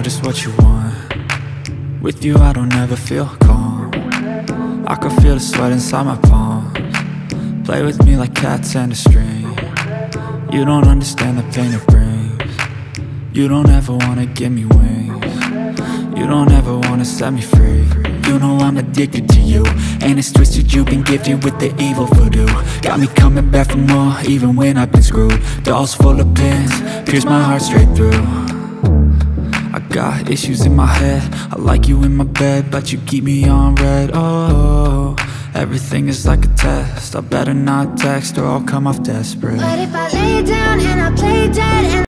just what you want. With you I don't ever feel calm. I can feel the sweat inside my palms. Play with me like cats and a string. You don't understand the pain it brings. You don't ever wanna give me wings. You don't ever wanna set me free. You know I'm addicted to you, and it's twisted, you've been gifted with the evil voodoo. Got me coming back for more, even when I've been screwed. Dolls full of pins, pierce my heart straight through. I got issues in my head, I like you in my bed, but you keep me on red. Oh, everything is like a test, I better not text or I'll come off desperate. But if I lay down and I play dead and